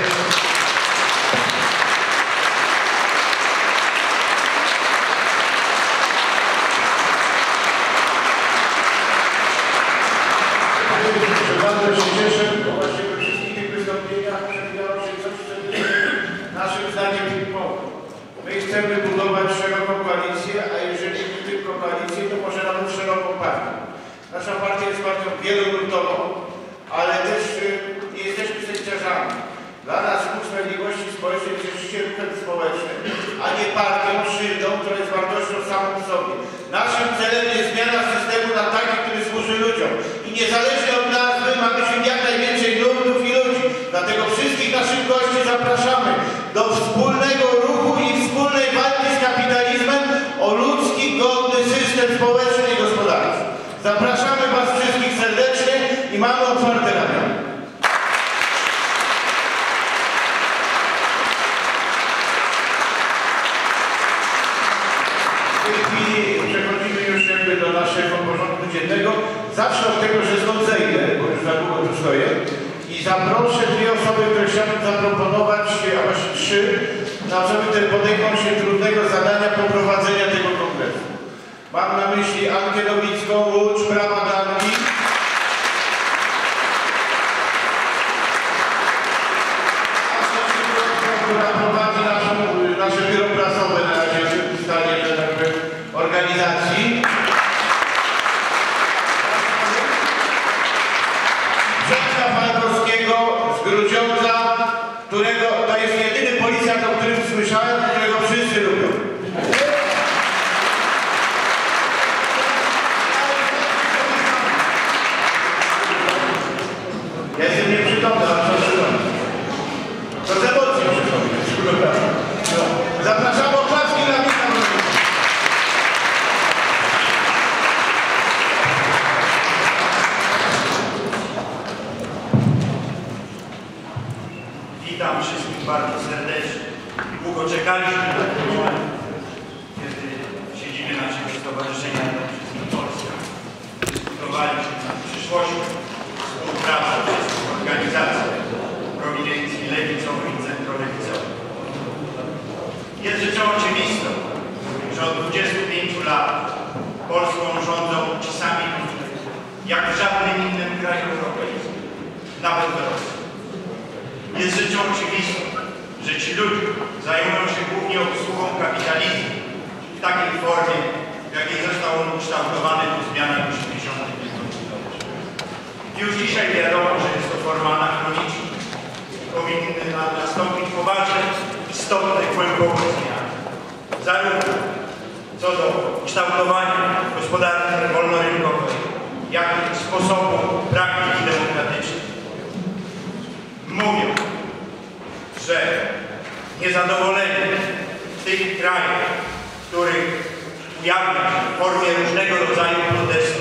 Bardzo się cieszę, bo właśnie we wszystkich tych wystąpieniach przewidziało się coś, co naszym zdaniem typowe. My chcemy budować szeroką koalicję, a jeżeli nie tylko koalicję, to może nawet szeroką partię. Nasza partia jest partią wielonurtową, ale też nie jesteśmy sekciarzami. Dla nas Ruch Sprawiedliwości Społecznej jest rzeczywiście ruchem społecznym, a nie partią, szyldą, która jest wartością samą w sobie. Naszym celem jest zmiana systemu na taki, który służy ludziom. I niezależnie od nazwy mamy się jak najwięcej nurtów i ludzi. Dlatego wszystkich naszych gości zapraszamy do wspólnego ruchu i wspólnej walki z kapitalizmem o ludzki, godny system społeczny i gospodarczy. Zapraszamy Was wszystkich serdecznie i mamy otwarte ramiona. W tej chwili przechodzimy już jakby do naszego porządku dziennego. Zacznę od tego, że stąd zejdę, bo już za długo tu stoję. I zaproszę dwie osoby, które chciałbym zaproponować, a właściwie trzy, na osoby, które podejmą się trudnego zadania poprowadzenia tego kongresu. Mam na myśli Ankę Nowicką, Łódź, Prawa Gangi, która prowadzi naszą, nasze biuro prasowe na razie w stanie, że tak powiem, organizacji. Rzeczka Falkowskiego z Grudziądza, którego to jest jedyny policjant, o którym słyszałem, którego wszyscy lubią. Ja jestem nieprzytomny, ale to przytomny. To z emocji przytomny. Zapraszam oklaski dla mnie.
Witam wszystkich bardzo serdecznie. Długo czekaliśmy na ten moment, kiedy w siedzibie naszego Stowarzyszenia Wszystkich Polska dyskutowaliśmy nad przyszłością współpracy wszystkich organizacji prowincji lewicowych i centrolewicowych. Jest rzeczą oczywistą, że od dwudziestu pięciu lat Polską rządzą ci sami ludzie, jak w żadnym innym kraju europejskim, nawet w Rosji. Jest rzeczą oczywistą, że ci ludzie zajmują się głównie obsługą kapitalizmu w takiej formie, w jakiej został on ukształtowany po zmianach osiemdziesiątych. Już dzisiaj wiadomo, że jest to forma anachroniczna. Powinny nastąpić poważne, istotne, głębokie zmiany. Zarówno co do kształtowania gospodarki wolnorynkowej, jak i sposobu praktyki demokratycznej. Mówią, że niezadowolenie w tych krajach, w których ujawnia się w formie różnego rodzaju protestu,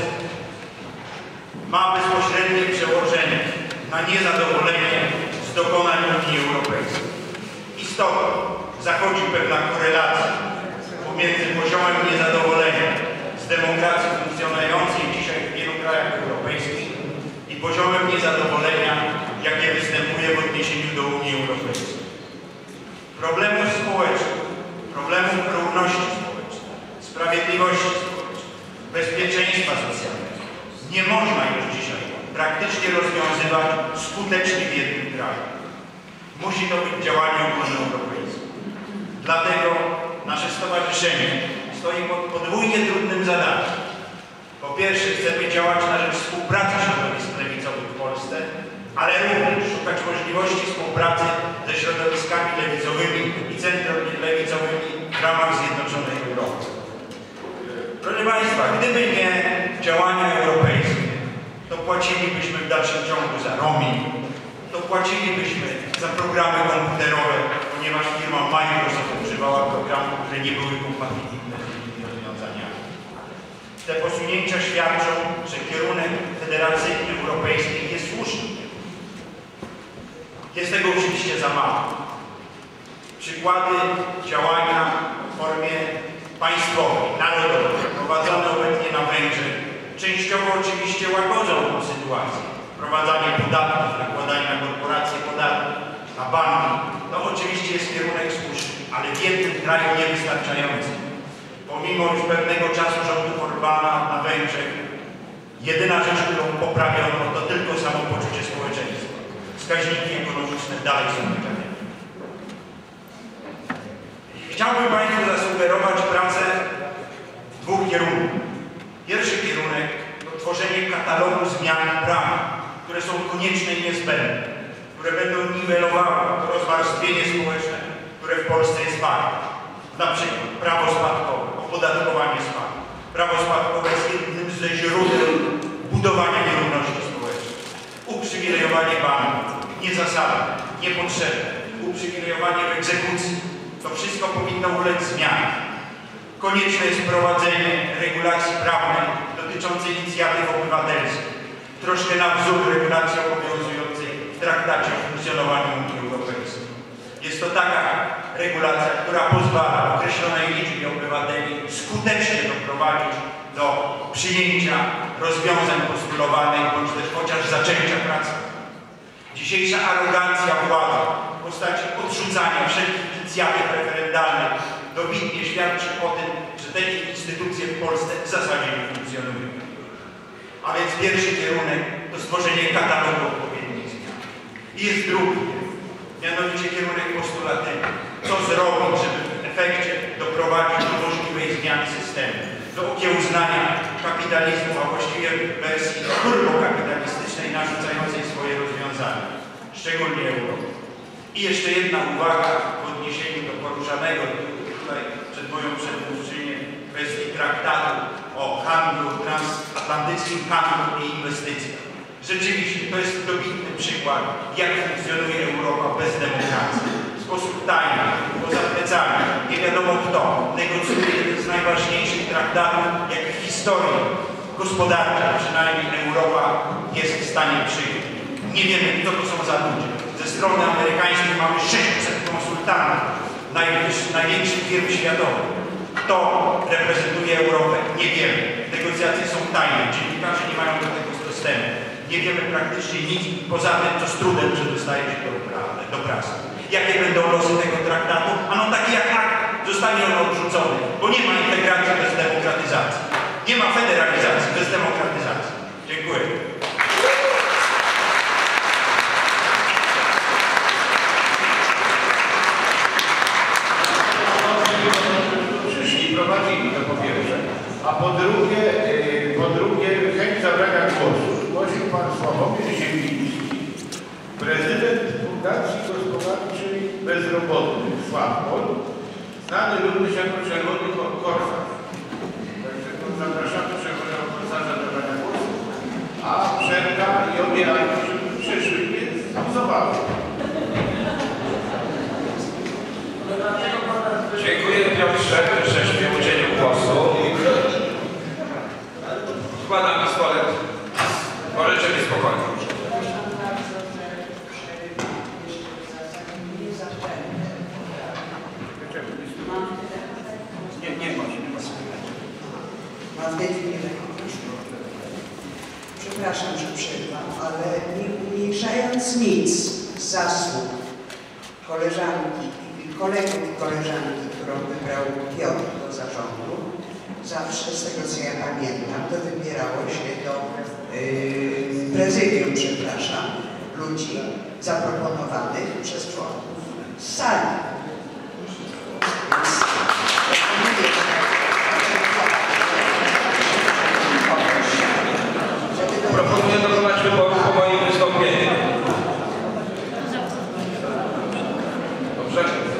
ma bezpośrednie przełożenie na niezadowolenie z dokonań Unii Europejskiej. Istotnie zachodzi pewna korelacja pomiędzy poziomem niezadowolenia z demokracji funkcjonującej dzisiaj w wielu krajach europejskich i poziomem niezadowolenia, jakie występuje w odniesieniu do Unii Europejskiej. Problemów społecznych, problemów równości społecznej, sprawiedliwości społecznej, bezpieczeństwa socjalnego nie można już dzisiaj praktycznie rozwiązywać skutecznie w jednym kraju. Musi to być działanie ogólnoeuropejskie. Dlatego nasze stowarzyszenie stoi pod podwójnie trudnym zadaniem. Po pierwsze, chcemy działać na rzecz współpracy środowisk lewicowych w Polsce, ale również szukać możliwości współpracy ze środowiskami lewicowymi i centrolewicowymi w ramach Zjednoczonej Europy. Proszę Państwa, gdyby nie działania europejskie, to płacilibyśmy w dalszym ciągu za roaming, to płacilibyśmy za programy komputerowe, ponieważ firma Microsoft używała programów, które nie były kompatybilne z innymi rozwiązaniami. Te posunięcia świadczą, że kierunek federacyjny europejski jest słuszny. Jest tego oczywiście za mało. Przykłady działania w formie państwowej, narodowej, prowadzone obecnie na Węgrzech, częściowo oczywiście łagodzą tę sytuację. Wprowadzanie podatków, nakładanie na korporacje podatków, na banki, to oczywiście jest kierunek słuszny, ale w jednym kraju niewystarczający. Pomimo już pewnego czasu rządów Orbána na Węgrzech, jedyna rzecz, którą poprawiono, to tylko samopoczucie społeczeństwa. Wskaźniki ekonomiczne dalej są negatyywne. Chciałbym Państwu zasugerować pracę w dwóch kierunkach. Pierwszy kierunek to tworzenie katalogu zmian prawa, które są konieczne i niezbędne, które będą niwelowały to rozwarstwienie społeczne, które w Polsce jest faktem. Na przykład prawo spadkowe, opodatkowanie spadku. Prawo spadkowe jest jednym ze źródeł budowania nierówności społecznej. Uprzywilejowanie banków, niezasadne, niepotrzebne, uprzywilejowanie w egzekucji. To wszystko powinno ulec zmianie. Konieczne jest wprowadzenie regulacji prawnej dotyczącej inicjatyw obywatelskich, troszkę na wzór regulacji obowiązującej w Traktacie o funkcjonowaniu Unii Europejskiej. Jest to taka regulacja, która pozwala określonej liczbie obywateli skutecznie doprowadzić do przyjęcia rozwiązań postulowanych, bądź też chociaż zaczęcia pracy. Dzisiejsza arogancja władzy postaci odrzucania wszelkich inicjatyw referendalnych dobitnie świadczy o tym, że te instytucje w Polsce w zasadzie nie funkcjonują. A więc pierwszy kierunek to stworzenie katalogu odpowiednich zmian. I jest drugi, mianowicie kierunek postulatywny. Co zrobić, żeby w efekcie doprowadzić do możliwej zmiany systemu, do okiełznania kapitalizmu, a właściwie wersji turbokapitalistycznej narzucającej swoje rozwiązania, szczególnie Europy. I jeszcze jedna uwaga w odniesieniu do poruszanego tutaj przed moją przedmówczynią kwestii traktatu o handlu, transatlantyckim handlu i inwestycjach. Rzeczywiście to jest dobitny przykład, jak funkcjonuje Europa bez demokracji. W sposób tajny, poza plecami, nie wiadomo kto, negocjuje jeden z najważniejszych traktatów, jaki w historii gospodarczej przynajmniej Europa jest w stanie przyjąć. Nie wiemy, kto to są za ludzie. Ze strony amerykańskiej mamy sześćset konsultantów największych firm światowych. Kto reprezentuje Europę? Nie wiemy. Negocjacje są tajne. Dziennikarze nie mają do tego dostępu. Nie wiemy praktycznie nic poza tym, co z trudem przedostaje się do, do prasy. Jakie będą losy tego traktatu? Ano taki jak akt zostanie on odrzucony, bo nie ma integracji bez demokratyzacji. Nie ma federalizacji bez demokratyzacji. Dziękuję.
Prowadzili to po pierwsze, a po drugie, po drugie chęć zabrania głosu zgłosił pan Sławomir Ziembiński, prezydent Fundacji Gospodarczej Bezrobotnych Sławpol, znany również jako Czerwony Korsarz. Także zapraszamy Czerwonego Korsarza do zabrania głosu, a Przerka i obie Ani przyszły, więc zobaczmy.
Dziękuję Piotrze, żeś mi udzielił głosu. Składam pistolet. Możecie być spokojni.
Nie, nie ma się, nie ma się.
Mam w tej chwili lekko przepraszam, że przerwam, ale nie umniejszając nic z zasług koleżanki, kolegów i koleżanki, którą wybrał Piotr do zarządu, zawsze z tego co ja pamiętam, to wybierało się do yy, prezydium, przepraszam, ludzi zaproponowanych przez członków z sali.
Proponuję dokonać wyboru po moim wystąpieniu. Dobrze?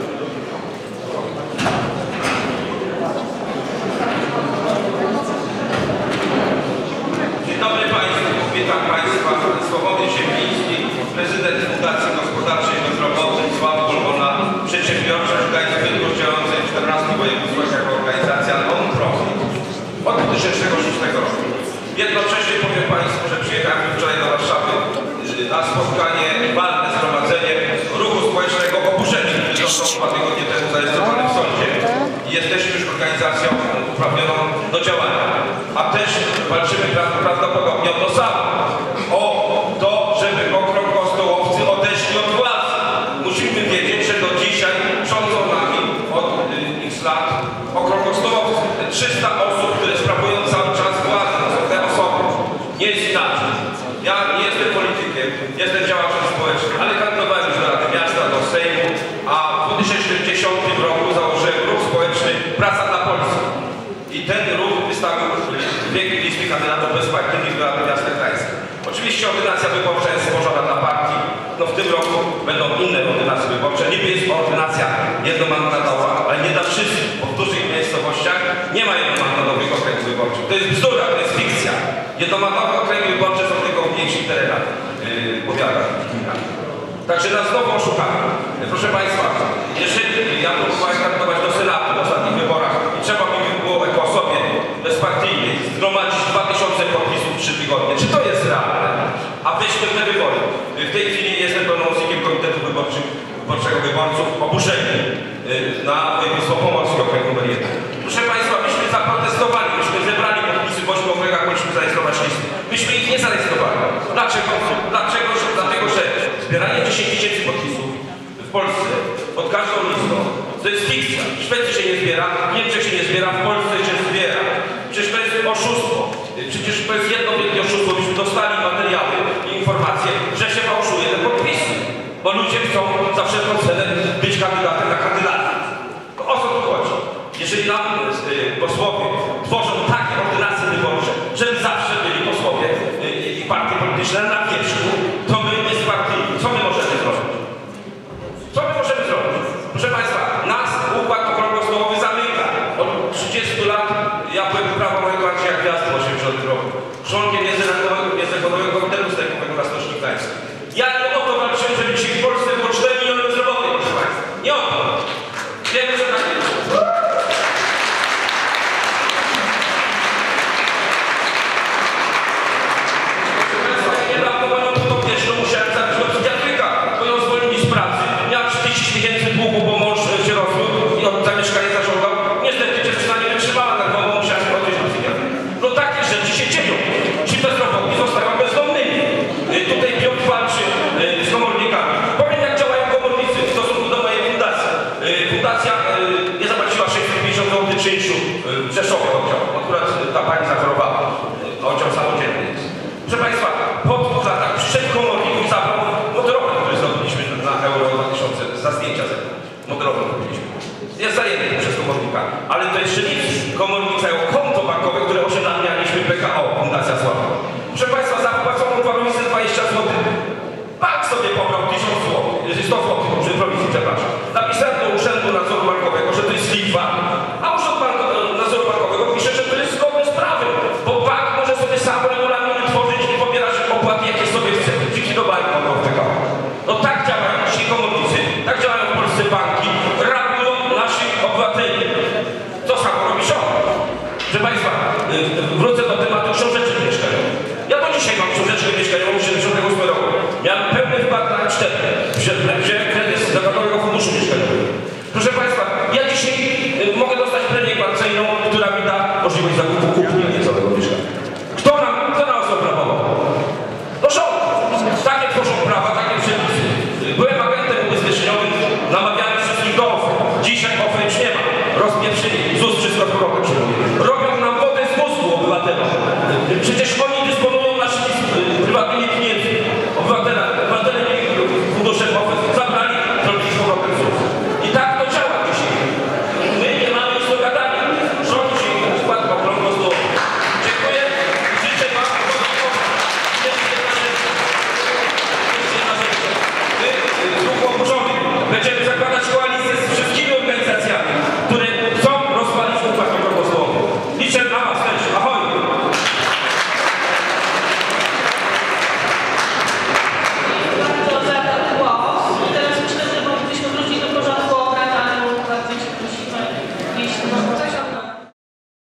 Dzień dobry Państwu, witam Państwa. Sławomir Ziembiński, prezydent Fundacji Gospodarczej Bezrobotnych Sławpol, wolna przedsiębiorczość Gdańskiego działającej w czternastu województwach jako organizacja non-profit od dwa tysiące szóstego roku. Jednocześnie powiem Państwu, że przyjechałem wczoraj do Warszawy na spotkanie, walne zgromadzenie ruchu społecznego Oburzeni, który został dwa tygodnie temu zarejestrowany w sądzie. I jesteśmy już organizacją uprawnioną do działania. A też walczymy prawdopodobnie o to samo. O to, żeby okrągłostołowcy odeszli od władzy. Musimy wiedzieć, że do dzisiaj rządzą nami od y, x lat okrągłostołowcy. trzysta osób, które sprawują cały czas władzę. To są te osoby. Nie jest inaczej. Ja nie jestem politykiem, jestem działaczem społecznym, ale kandydowałem już do Rady Miasta, do Sejmu, a w dwa tysiące dziesiątym roku założyłem ruch społeczny Praca dla Polski. I ten ruch wystawił wielkiej liczby kandydatów bezpartyjnych do Rady Miasta Gdańska. Oczywiście ordynacja wyborcza jest stworzona dla partii. No w tym roku będą inne ordynacje wyborcze. Niby jest ordynacja jednomandatowa, ale nie dla wszystkich, bo w dużych miejscowościach nie ma jednomandatowych okręgów wyborczych. To jest bzdura, to jest fikcja. Jednomandatowe okręgi wyborcze są tylko w mniejszych terenach, yy, powiatach. Także nas znowu oszukamy. Proszę Państwa, jeżeli ja próbowałem kandydować do Senatu w ostatnich wyborach i trzeba mi było jako osobie bezpartyjnej zgromadzić dwa tysiące podpisów w trzy tygodnie. Czy to jest realne? A weźmy te wybory. W tej chwili jestem pełnomocnikiem Komitetu Wyborczego Wyborców Oburzeni na województwo pomorskie okręgu numer jeden. Proszę Państwa, myśmy zaprotestowali, myśmy zebrali podpisy w ośmiu okręgach, powinniśmy zarejestrować listy. Myśmy ich nie zarejestrowali. Dlaczego? Dlaczego? Dlatego, że zbieranie dziesięć tysięcy podpisów w Polsce pod każdą listą, to jest fikcja. W Szwecji się nie zbiera, w Niemczech się nie zbiera, w Polsce się zbiera. Przecież to jest oszustwo. Przecież to jest jedno wielkie oszustwo. Byśmy dostali materiały i informacje, że się fałszuje te podpisy. Bo ludzie chcą za wszelką cenę być kandydatem na kandydata. To o co tu chodzi? Jeżeli nam y, posłowie tworzą takie ordynacje wyborcze, żeby zawsze byli posłowie y, i partie polityczne na wierzchu, to my jest partyjni. Co my możemy zrobić? Co my możemy zrobić? Proszę Państwa, nas układ okrągłostołowy zamyka. Od trzydziestu lat ja byłem prawo mojego Andrzeja Gwiazdy w osiemdziesiątym roku. Członkiem Międzynarodowego Komitetu Strajkowego na Stoczni Gdańskiej. Ja nie o to walczyłem, żeby dzisiaj w Polsce było cztery miliony bezrobotnych, proszę Państwa. Nie o to. Wiemy, że tak jest. Proszę Państwa, ja niedawno moją podopieczną musiałem zabić od psychiatryka, bo ją zwolnili z pracy. Miała trzydzieści tysięcy długu, bo mąż się rozwiódł i od zamieszkania zażądał. Niestety dziewczyna nie wytrzymała nerwowo, musiała się odejść do psychiatryka. No takie rzeczy się dzieją. Ci bezrobotni zostają bezdomnymi. Tutaj Piotr walczy z komornikami. Powiem, jak działają komornicy w stosunku do mojej fundacji. Fundacja nie zapłaciła sześćset pięćdziesiąt złotych czynszu w Rzeszowie oddział. Akurat ta pani zachorowała. Oddział samodzielny jest. Proszę Państwa, po dwóch latach przyszedł komornik i zabrał motorowę, który zrobiliśmy na Euro dwa tysiące za zdjęcia ze mną. Motorowę zrobiliśmy. Jest zajęty przez komornika. Ale to jeszcze nic. Komornik zajął konto bankowe, które osiągnęliśmy P K O, Fundacja Sława. Proszę Państwa, za wpłaconą prowizję dwadzieścia złotych. Bank sobie pobrał tysiąc złotych, sto złotych, przy prowizji, przepraszam. Napisałem do Urzędu Nadzoru Bankowego, że to jest lichwa, a Urząd Banko, Nadzoru Bankowego pisze, że to jest zgodne z prawem, bo bank może sobie sam regulaminy tworzyć i pobierać opłaty, jakie sobie chce. Dzięki do banku.